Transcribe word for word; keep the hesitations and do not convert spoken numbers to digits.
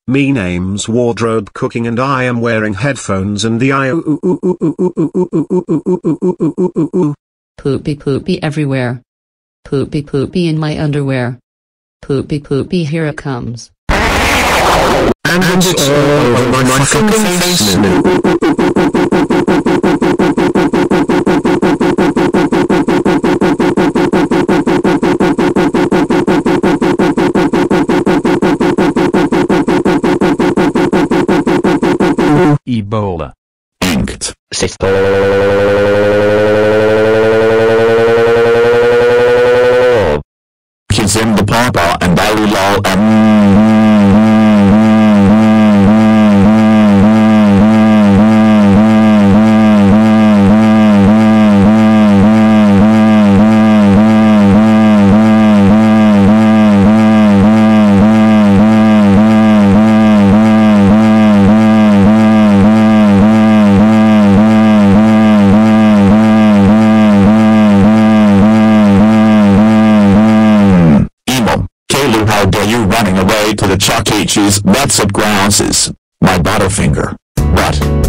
Me name's Wardrobe Cooking and I am wearing headphones and the I Poopy poopy everywhere. Poopy poopy in my underwear. Poopy poopy here it comes. And it's all over my fucking face now. Ebola. Inked. He's in the papa and Bally lol to the Chuck E. Cheese, that's of grouses. My butterfinger. What?